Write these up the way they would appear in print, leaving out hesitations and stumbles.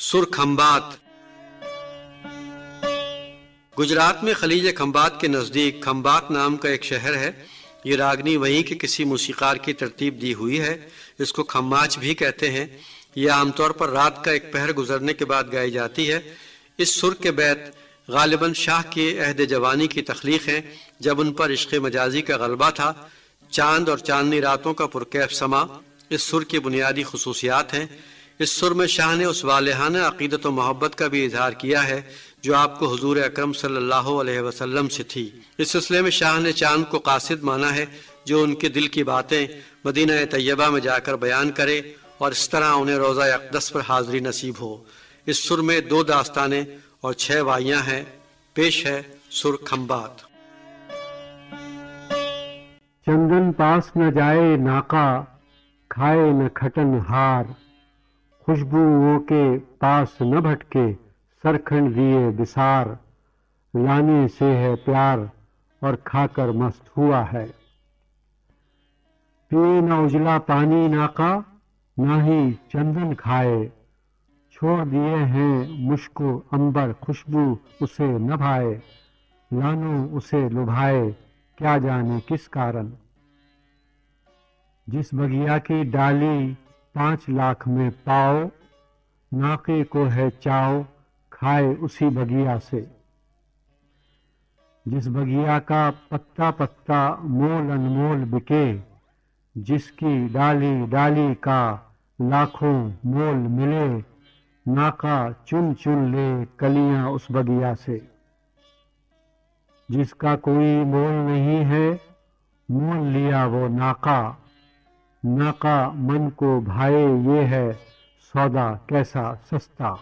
सुरखंबात। गुजरात में खलीज खंबात के नज़दीक खंबात नाम का एक शहर है। ये रागनी वहीं के किसी मूसीकार की तरतीब दी हुई है। इसको खम्माच भी कहते हैं। यह आमतौर पर रात का एक पहर गुजरने के बाद गाई जाती है। इस सुर के बैत गालिबन शाह के अहद जवानी की तख्लीक हैं, जब उन पर इश्क़ मजाजी का गलबा था। चांद और चांदनी रातों का पुरकैफ समा इस सुर की बुनियादी खसूसियात हैं। इस सुर में शाह ने उस वालिहाना अक़ीदत व मोहब्बत का भी इजहार किया है जो आपको हुजूर अकरम सल्लल्लाहु अलैहि वसल्लम से थी। इस सिलसिले में शाह ने चांद को कासिद माना है, जो उनके दिल की बातें मदीना तैयबा में जाकर बयान करे और इस तरह उन्हें रोज़ा अक़दस पर हाज़री नसीब हो। इस सुर में 2 दास्तानें और 6 वाइयाँ हैं। पेश है सुर खंबात। चंदन पास न जाए नाका, खाए न खटन हार, खुशबुओं के पास न भटके, सरखंड दिए बिसार, लाने से है प्यार और खाकर मस्त हुआ है। पिए न उजला पानी नाका, ना ही चंदन खाए, छोड़ दिए हैं मुश्को अंबर, खुशबू उसे न भाए, लानो उसे लुभाए, क्या जाने किस कारण। जिस बगिया की डाली 5 लाख में पाओ, नाके को है चाओ, खाए उसी बगिया से। जिस बगिया का पत्ता पत्ता मोल अनमोल बिके, जिसकी डाली डाली का लाखों मोल मिले, नाका चुन चुन ले कलियां उस बगिया से। जिसका कोई मोल नहीं है, मोल लिया वो नाका, नाका मन को भाए ये है सौदा कैसा सस्ता।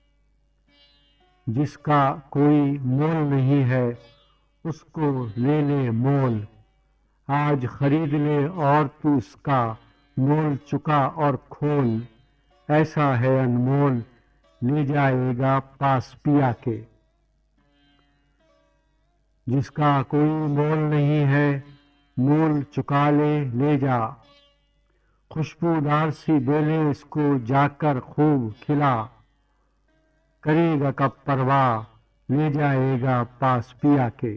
जिसका कोई मोल नहीं है, उसको ले ले मोल, आज खरीद ले और तू इसका मोल चुका और खोल, ऐसा है अनमोल, ले जाएगा पास पिया के। जिसका कोई मोल नहीं है, मोल चुका ले ले जा, खुशबूदार सी बेलें इसको जाकर खूब खिला, करेगा कब परवाह, ले जाएगा पास पिया के।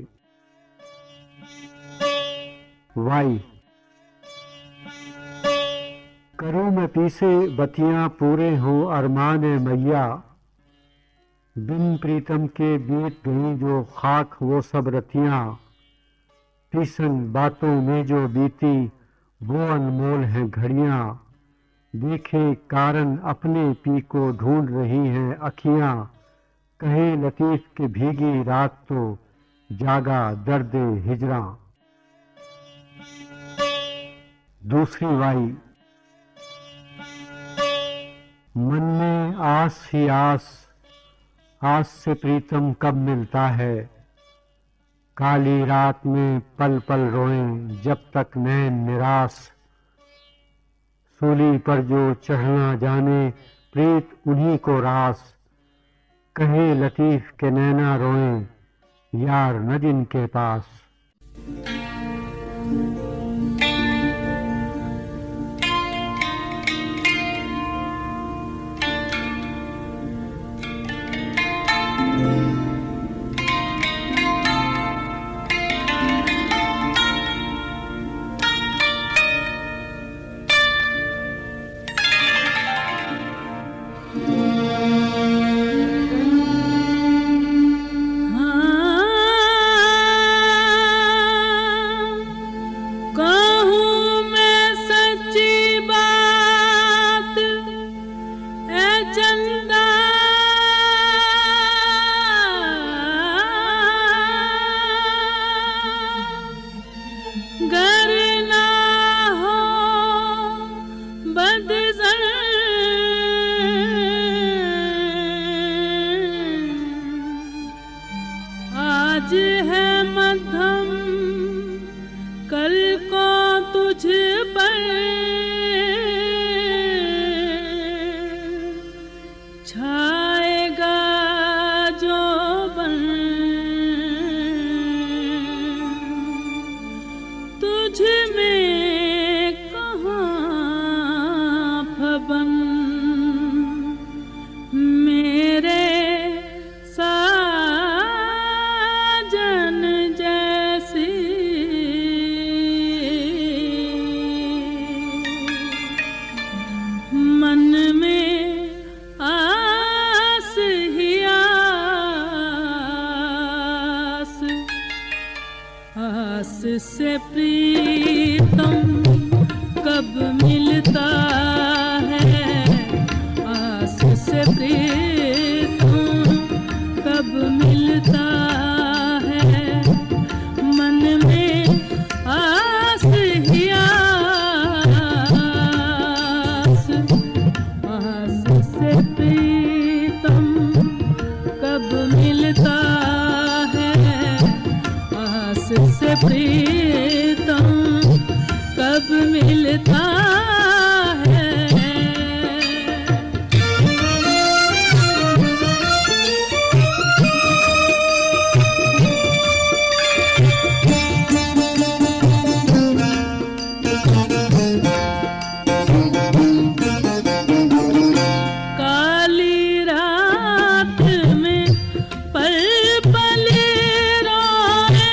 वाई। करूँ मैं पीसे बतियां पूरे हो अरमान मैया, बिन प्रीतम के बीत गई जो खाक वो सब रतियां, पीसन बातों में जो बीती वो अनमोल हैं घड़ियां, देखे कारण अपने पी को ढूंढ रही हैं अखियां, कहे लतीफ के भीगी रात तो जागा दर्द हिजरा। दूसरी वाई। मन में आस ही आस, आस से प्रीतम कब मिलता है, काली रात में पल पल रोएं जब तक नैन निराश, सूली पर जो चढ़ना जाने प्रीत उन्हीं को रास, कहे लतीफ के नैना रोएं यार न जिनके पास। में से प्रीतम कब मिलता है, आस से प्रीतम कब मिलता है, मन में आस ही आस, आस से प्रीतम कब मिलता है, आस से प्रीतम कब मिलता है। काली रात में पल पल रोए,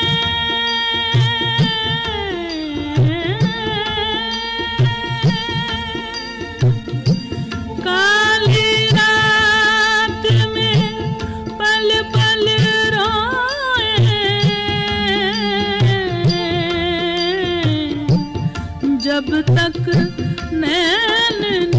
काली रात में पल पल रोए, जब तक नैन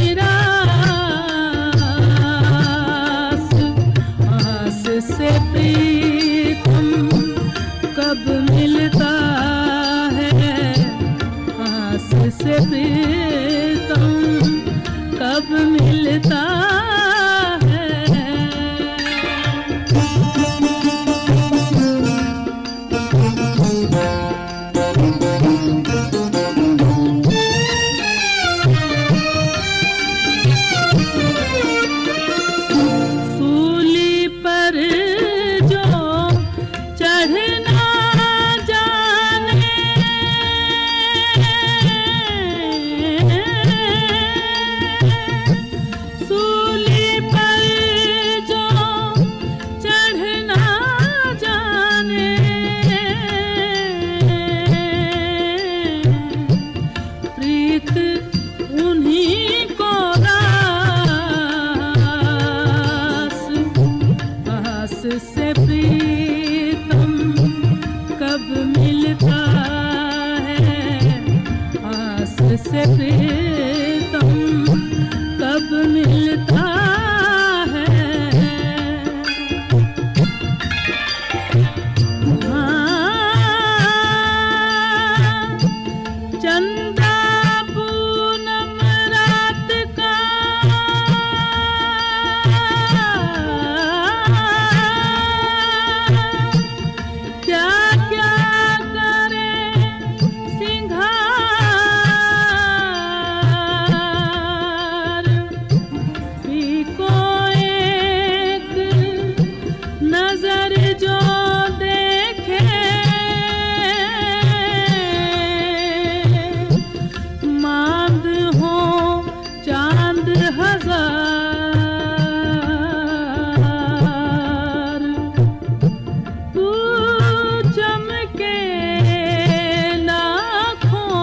निरास, आस से प्रीतम कब मिलता है, आस से प्रीतम कब मिलता है। सूली पर जो चढ़ना जाने, सूली पर जो चढ़ना जाने, प्रीत उन्हीं को रास, आस से प्रीतम कब मिलता है, आस से प्रीतम कब मिलता है। हाँ, चंदा पूनम रात का क्या क्या करे सिंगार, पीको एक नजर जो देखे, मांद हो चांद हजार, तू चमके लाखों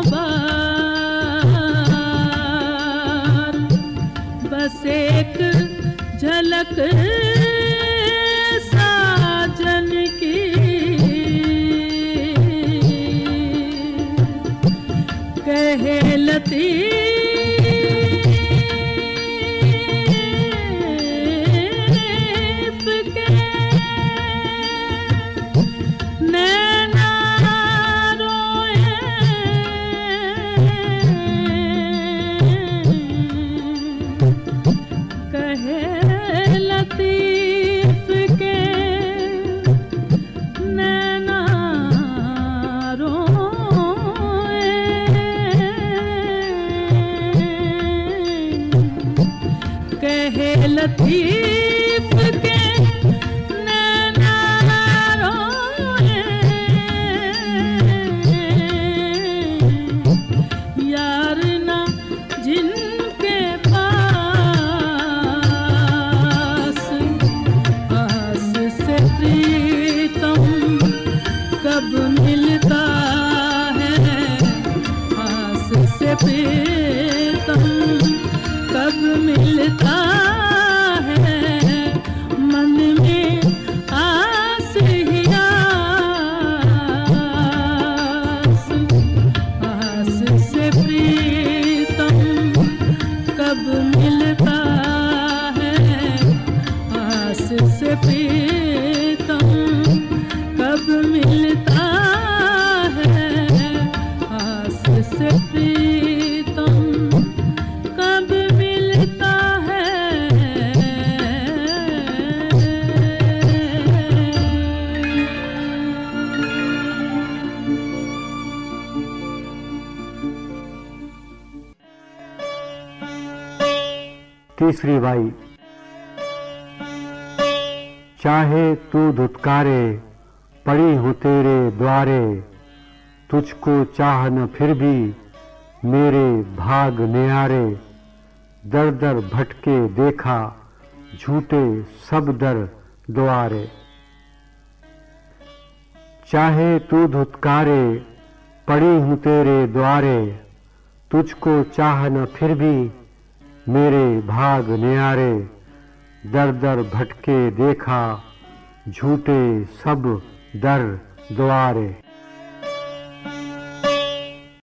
बार, बस एक झलक साजन की, कहे लतीफ के नैना रोए, कहे लतीफ के नैना रोए, कहे लतीफ के नैना रोए, यार ना जिनके पास, आस से प्रीतम कब मिलता है, आस से प्रीतम कब मिलता है, मन में आस ही आस, तीसरी बाई। चाहे तू धुतकारे पड़ी हूँ तेरे द्वारे, तुझको चाह न फिर भी मेरे भाग न्यारे, दर दर भटके देखा झूठे सब दर द्वारे। चाहे तू धुतकारे पड़ी हूँ तेरे द्वारे, तुझको चाह न फिर भी मेरे भाग न्यारे, दर दर भटके देखा झूठे सब दर द्वारे।